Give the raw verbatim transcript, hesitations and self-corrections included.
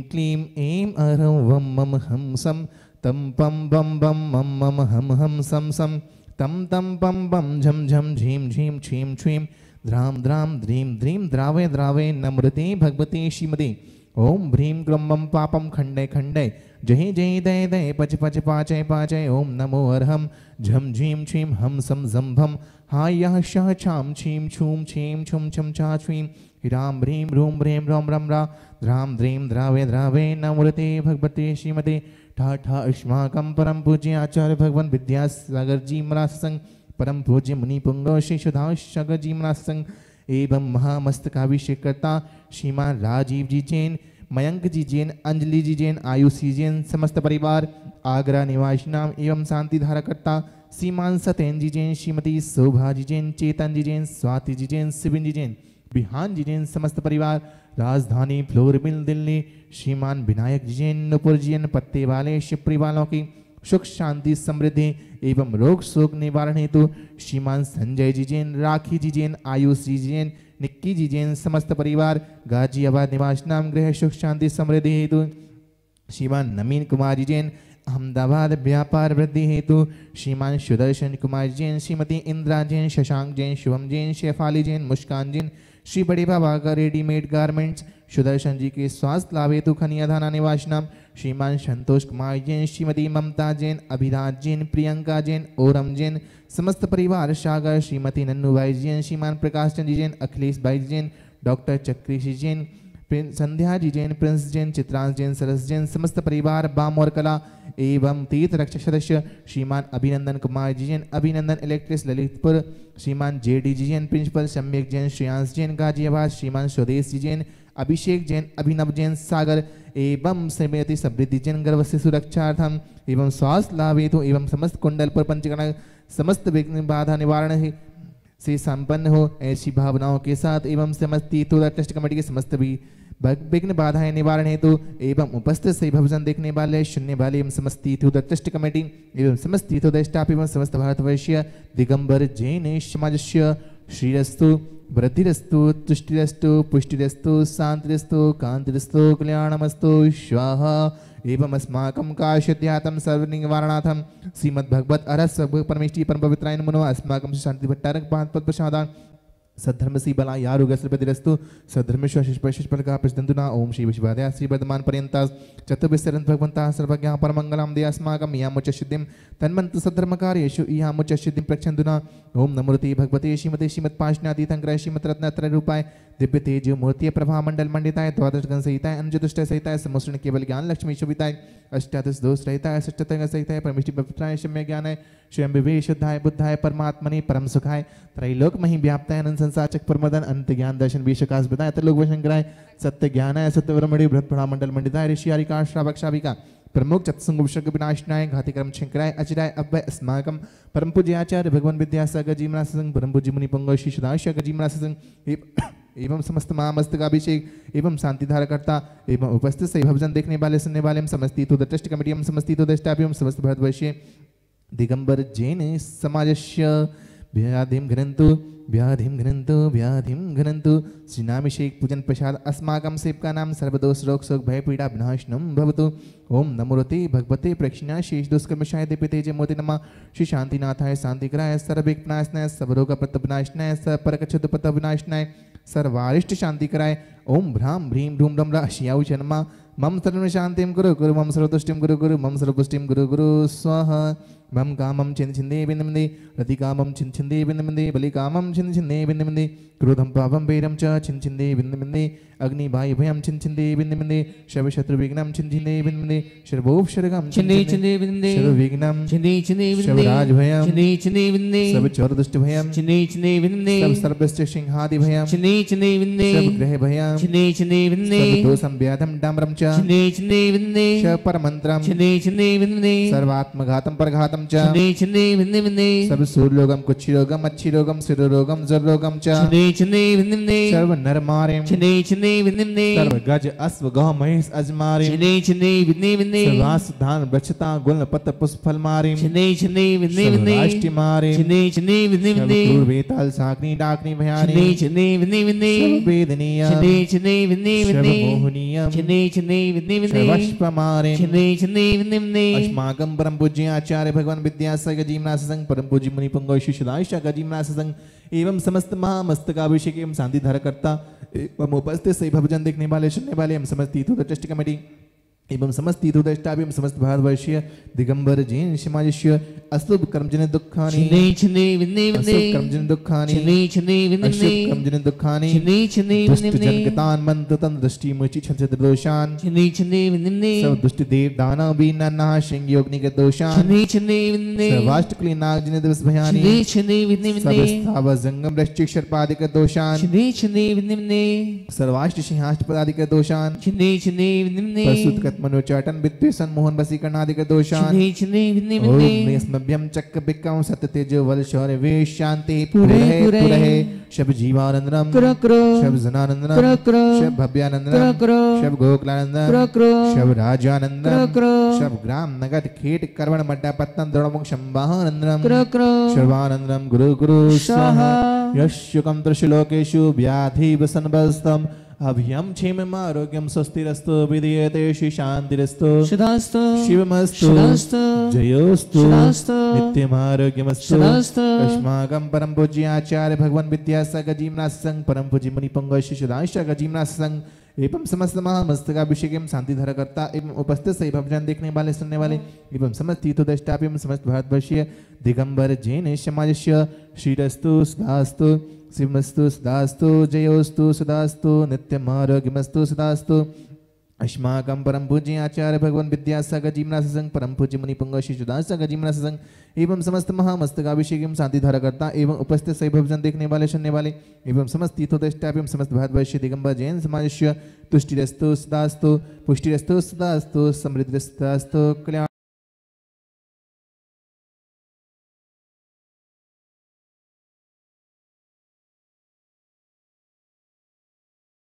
क्लीं ऐं अरं वं मम हं सं तं पं बं बं मं मम हं हं सं सं तं तं पं बं झं झं झीं झीं छीं छीं द्रां द्रां द्रीं द्रीं द्रावे द्रावे नमृते भगवते श्रीमते ओम भ्रीं ग्रं मं पापं खण्डे खण्डे जय जय दय दय पच पच पाचय पाचय ओम नमो अर्हं झं झीं छीं हं सं जं भं हायः शः छां छीं छूं छीं छुं छं छा छ्वीं ह्रां ह्रीं रूं ह्रीं रं रं रा द्रां द्रीं द्रावे द्रावे नमृते भगवते श्रीमते ठा ठा अस्माकं परम पूज्य आचार्य भगवान विद्यासागर जी महाराज संग परम पूज्य मुनि पुंगव श्री सुधाकर जी महाराज संग एवं महामस्तकाभिषेक करता श्रीमान राजीव जी जैन मयंक जी जैन अंजलि जी जैन आयुषी जैन समस्त परिवार आगरा निवासी नाम एवं शांति धारा करता श्रीमान सत्येन जी जैन श्रीमती शोभा जी जैन चेतन जी जैन स्वाति जी जैन शिविन जी जैन बिहान जी जैन समस्त परिवार राजधानी फ्लोर मिल दिल्ली श्रीमान विनायक जी जैन नुपुर जी जैन पत्ते वाले शिवपुरी वालों की सुख शांति समृद्धि एवं रोग शोक निवारण हेतु श्रीमान संजय जी जैन राखी जी जैन आयुष जी जैन निक्की जी जैन समस्त परिवार गाजियाबाद निवास नाम गृह सुख शांति समृद्धि हेतु श्रीमान नवीन कुमार जी जैन अहमदाबाद व्यापार वृद्धि हेतु श्रीमान सुदर्शन कुमार जैन श्रीमती इंदिरा जैन शशांक जैन शुभम जैन शेफाली जैन मुस्कान जैन श्री बड़े बाबा का रेडीमेड गारमेंट्स सुदर्शन जी के स्वास्थ्य लाभ हेतु खनियाधाना निवास नाम श्रीमान संतोष कुमार जैन श्रीमती ममता जैन अभिराज जैन प्रियंका जैन ओरम जैन समस्त परिवार सागर श्रीमती नन्नूबाई जैन श्रीमान प्रकाश चंद जी जैन अखिलेश भाई जैन डॉक्टर चक्रेशी जैन संध्या जी जैन प्रिंस जैन चित्रांश जैन सरस जैन समस्त परिवार बाम और कला एवं तीर्थ रक्षक सदस्य श्रीमान अभिनंदन कुमार जी जैन अभिनंदन electrics Lalitpur Shriman J D ji Jain principal Samyak Jain Shreyansh Jain Ghaziabad श्रीमान स्वदेश जी जैन अभिषेक जैन अभिनव जैन सागर एवं श्रीमती समृद्धि जैन गर्भ से सुरक्षार्थम एवं स्वास्थ्य लाभ हेतु एवं समस्त कुंडल पर पंचगण समस्त विघ्न बाधा निवारण से संपन्न हो ऐसी भावनाओं के साथ एवं समस्त तीर्थोदय ट्रस्ट कमेटी के समस्त भी विघ्न बाधाएं निवारण हेतु एवं उपस्थित सही भजन देखने वाले सुनने वाले एवं समस्त तीर्थोदय ट्रस्ट कमेटी एवं समस्त तीर्थोदय स्टाफ एवं समस्त भारतवर्षीय दिगंबर जैन समाजस्य श्रीरस्तु वृद्धिरस्तु तुष्टिरस्तु पुष्टिरस्तु शांतिरस्तु कांतिरस्तु कल्याणमस्तु स्वाहा एवं अस्माकं काश्यध्यातं सर्वनिवारणार्थं श्रीमद्भगवत अरस परमेष्टि परम पवित्राय नमो नमः अस्माकं शांति भट्टारक पाद पद प्रसादान सद्धर्म सी बला यारुग श्रीपतिरस्तु सद्धर्मेश्वर शिष्पल का प्रसिद्धंतुना ओम श्री विश्वादया श्री वर्धमान पर्यंता चतुर्विस्तरन् भगवन्तः सर्वज्ञः परमंगलं दे अस्माकं यामुच सिद्धिं तन्मन्त्र सद्धर्मकार्येषु यामुच सिद्धिं प्रक्षन्तुना ओम नमोति भगवते श्रीमते श्रीमत्पाशनातीतंग्रह श्रीमद्रत्नत्रय रूपाय दिव्य तेज मूर्ति प्रभा मंडल मंडिताय द्वादश गण सहिताय अनुचतुष्ट सहिताय समोषण केवल ज्ञान लक्ष्मी शोभिताय अष्टादश दोष रहिताय षष्ठतंग सहिताय परमेष्टि पवित्राय शम्य ज्ञानाय स्वयं विवेक शुद्धाय बुद्धाय परमात्मने परम सुखाय त्रैलोक महि व्याप्ताय अनंत संसार चक परमदन अनंत ज्ञान दर्शन विशकाश बताय त्रिलोक वशंकराय सत्य ज्ञानाय सत्य ब्रह्मणि बृहत पड़ा मंडल मंडिताय ऋषि हरिका श्रावक श्राविका प्रमुख चतुसंग विषग विनाशनाय घातिक्रम शंकराय अचिराय अव्यय अस्माकं परम पूज्य आचार्य भगवान विद्यासागर जी महाराज संग परम पूज्य मुनि पुंगव श्री सदाशिव जी महाराज संग एवं समस्त महामस्तकाभिषेक एवं शांति धारा करता एवं उपस्थित सही भजन देखने वाले सुनने वाले हम समस्त तीर्थोदय ट्रस्ट कमेटी हम समस्त तीर्थोदय स्टाफ एवं समस्त भारतवर्षीय दिगंबर जैन समाजस्य व्याधिं घ्नन्तु व्याधिं घ्नन्तु व्याधिं घ्नन्तु श्रीनाभिषेक पूजन प्रसाद अस्माकं सेवकानां सर्वदोष रोग शोक भय पीड़ा विनाशनं भवतु ओम नमोते भगवते प्रक्षिणाय शेष दुष्कर्मशाय दिव्यतेज मूर्ति नमः श्री शांतिनाथाय शांतिकराय सर्वविघ्ननाशनाय सर्वरोगपतविनाशनाय सर्वपरकच्छुतपतविनाशनाय सर्वारिष्ट शांतिकराय ओम भ्रां भ्रीं भ्रूं रं राशियाउ शर्मा मम सर्व शांतिं गुरु गुरु मम सर्वतुष्टिं गुरु गुरु मम सर्वपुष्टिं गुरु गुरु स्वाहा मम कामं छिन्न छिन्दे बिन्दे रति कामं छिन्न छिन्दे बिन्दे बलि कामं छिन्न छिन्दे बिन्दे क्रोधं पापं वैरं च छिन्न छिन्दे बिन्दे अग्नि वायु भयं छिन्न छिन्दे बिन्दे शव शत्रु विघ्नं छिन्न छिन्दे बिन्दे सर्वोपसर्गं छिन्दे छिन्दे बिन्दे सर्व विघ्नं छिन्दे छिन्दे बिन्दे सर्व राज भयं छिन्दे छिन्दे बिन्दे सर्व चोर दुष्ट भयं छिन्दे छिन्दे बिन्दे सर्व सर्वस्य सिंहादि भयं छिन्दे छिन्दे बिन्दे सर्व ग्रह भयं छिन्दे छिन्दे बिन्दे सर्व दोषं व्याधं डाम्रं च छिन्दे छिन्दे बिन्दे सर्व परमंत्रं छिन्दे छिन्दे बिन्दे सर्वात्मघातं परघातं च शनै शनै भिन्ने भिन्ने सर्व सूर्यलोकम कुक्षिरोगम अच्छिरोगम सिरोगम जररोगम च शनै शनै भिन्ने भिन्ने सर्व नरमारे शनै शनै भिन्ने भिन्ने सर्व गज अश्व गौ महिष अजमारे शनै शनै भिन्ने भिन्ने सर्वास धान वृक्षता गुण पत पुष्प फल मारे शनै शनै भिन्ने भिन्ने राष्ट्र मारे शनै शनै भिन्ने भिन्ने क्रूर बेताल साकनी डाकनी भयानी शनै शनै भिन्ने भिन्ने वेदनीय शनै शनै भिन्ने भिन्ने मोहनीय शनै शनै भिन्ने भिन्ने वष्पमारे शनै शनै भिन्ने भिन्ने अस्माकं परम पूज्य आचार्य भगवान विद्यासागर गजीमनाथ संघ परम पूज्य मुनि पुंगव शिष्यदायशा गजीमनाथ संघ एवं समस्त महामस्तकाभिषेक एवं शांति धारा करता एवं उपस्थित सही भजन देखने वाले सुनने वाले एवं समस्त तीर्थों ट्रस्ट कमेटी एवं समस्त तीर्थोदष्टा एवं समस्त भारतवर्षीय दिगंबर जैन समाजस्य अशुभ कर्मजन दुःखानि शनै शनै भिन्ने भिन्ने अशुभ कर्मजन दुःखानि शनै शनै भिन्ने अशुभ भिन्ने कर्मजन दुःखानि शनै शनै दुष्ट भिन्ने भिन्ने जनकतान मंत्रतन दृष्टि मुचि छल दोषान शनै शनै भिन्ने भिन्ने सब दुष्ट देव दानव बीना नाह सिंह योगनि के दोषान शनै शनै भिन्ने सर्वाष्टकुली नाग जिन दिवस भयानि शनै शनै भिन्ने भिन्ने सब स्थावर जंगम वृश्चिक सर्पादिक दोषान शनै शनै भिन्ने भिन्ने सर्वाष्ट सिंहाष्ट पदादिक दोषान शनै शनै भिन्ने भिन्ने प्रसूत कत्मनोचाटन विद्वेषण मोहन वसीकरणादिक दोषान शनै शनै भिन्ने ओम भिन्ने निस्मभ्यम चक्र बिक्कम सत्य तेजो बल शौर्य वेश शांति पुरे पुरहे पुरे पुरहे शब जीवानंदनम क्र क्र शब जनानंदनम क्र क्र शब भव्यानंदनम क्र क्र शब गोकुलानंदम क्र क्र शब राजानंदम क्र शब ग्राम नगद खेट करवण मड्डा पत्तन द्रोणमुख शंबानंदनम क्र क्र शर्वानंदनम गुरु गुरु स्वाहा स्वाहा यश्युकम त्रिशलोकेषु व्याधि वसनबस्तम अभयम क्षेमम आरोग्यम स्वस्तिरस्तु विधीयते श्री शांतिरस्तु सदास्तु शिवमस्तु सदास्तु जयोस्तु सदास्तु नित्यमारोग्यमस्तु सदास्तु अस्माकं परम पूज्य आचार्य भगवान विद्यासागर गजीमनाथ संघ परम पूज्य मुनि पुंगव शिष्यदायशा गजीमनाथ संघ एवं समस्त महामस्तकाभिषेक एवं शांति धारा करता एवं उपस्थित सही भजन देखने वाले सुनने वाले एवं समस्त तीर्थोदष्टा एवं समस्त भारतवर्षीय दिगंबर जैन समाजस्य श्रीरस्तु सदास्तु शिवमस्तु सदास्तु जयोस्तु सदास्तु नित्यमारोग्यमस्तु सदास्तु अस्माकं परम पूज्य आचार्य भगवान विद्यासागर गजीमनाथ संघ परम पूज्य मुनि पुंगव शिष्यदायशा गजीमनाथ संघ एवं समस्त महामस्तकाभिषेक एवं शांति धारा करता एवं उपस्थित सही भजन देखने वाले सुनने वाले एवं समस्त तीर्थोदष्टा एवं समस्त भारतवर्षीय दिगंबर जैन समाजस्य तुष्टिरस्तु सदास्तु पुष्टिरस्तु सदास्तु समृद्धिरस्तु कल्याण